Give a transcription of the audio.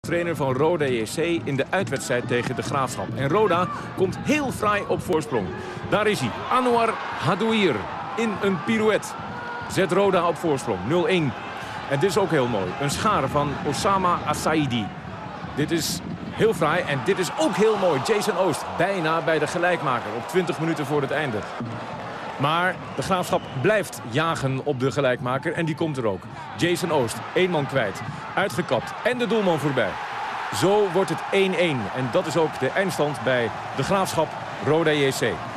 Trainer van Roda JC in de uitwedstrijd tegen de Graafschap. En Roda komt heel fraai op voorsprong. Daar is hij, Anwar Hadouir, in een pirouette. Zet Roda op voorsprong, 0-1. En dit is ook heel mooi. Een schaar van Osama Assaidi. Dit is heel fraai en dit is ook heel mooi. Jason Oost, bijna bij de gelijkmaker op 20 minuten voor het einde. Maar de Graafschap blijft jagen op de gelijkmaker en die komt er ook. Jason Oost, 1 man kwijt, uitgekapt en de doelman voorbij. Zo wordt het 1-1 en dat is ook de eindstand bij de Graafschap Roda JC.